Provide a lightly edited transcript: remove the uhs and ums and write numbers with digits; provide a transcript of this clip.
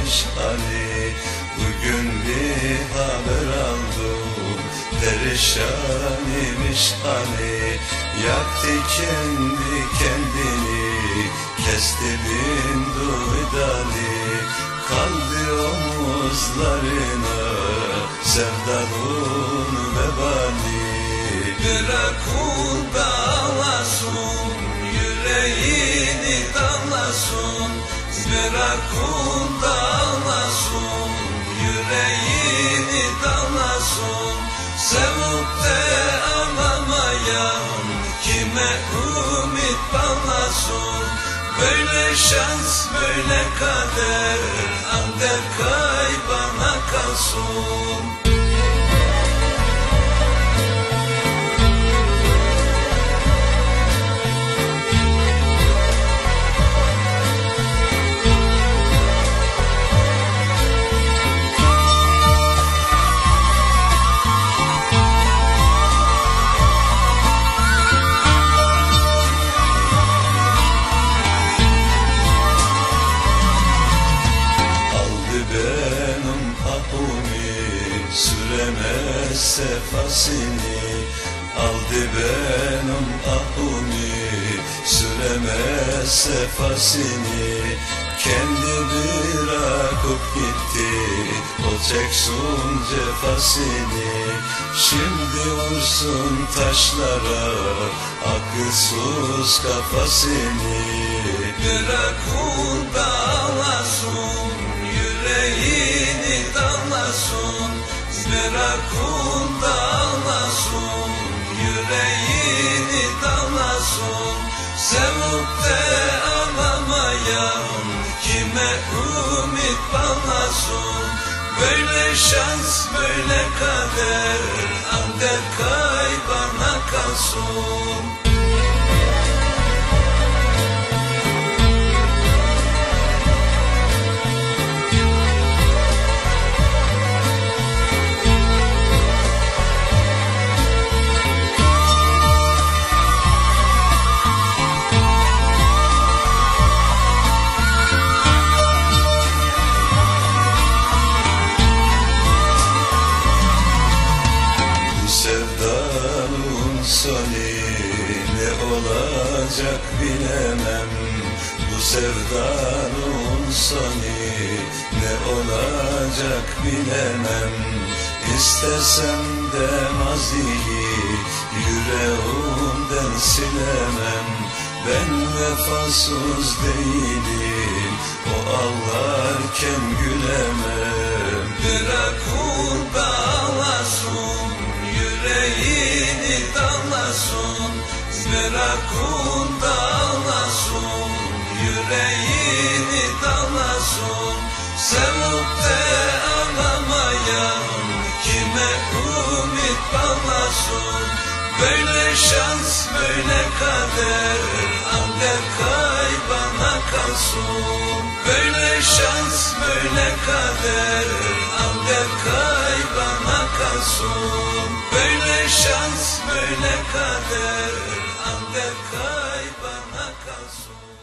imiş hani. Bugün bir haber aldım, perişan imiş hani. Yaktı kendi kendini, kesti bin duydali. Kaldı omuzlarına sevdanın vebali. Bırak o dağlasın, yüreğini damlasın. Bırak o dağlasın, yüreğini damlasın. Sevip de anlamayan kime ümit bağlasın. Böyle şans, böyle kader, ancak kaybana kalsın. Süremez sefasını, aldı benim ahumi. Süremez sefasını, kendi bırakıp gitti. O çeksin cefasını, şimdi vursun taşlara akılsız kafasını. Bırak o dağlasın, yüreğini damlasın. Bırak o dağlasın, yüreğini damlasın. Sevip de anlamayan kime ümit bağlasın. Böyle şans, böyle kader, ancak kaybana kalsın. Sonu ne olacak bilemem. Bu sevdanın sonu ne olacak bilemem. İstesem de maziyi yüreğimden silemem. Ben vefasız değilim, o ağlarken gülemem. Bırak o dağlasın, yüreğini damlasın. Bırak o dağlasın, yüreğini damlasın. Sevip de anlamayan kime ümit bağlasın. Böyle şans, böyle kader, ancak kaybana kalsın. Böyle şans, böyle kader, ancak kaybana kalsın. Böyle şans, böyle kader, ancak kaybana kalsın.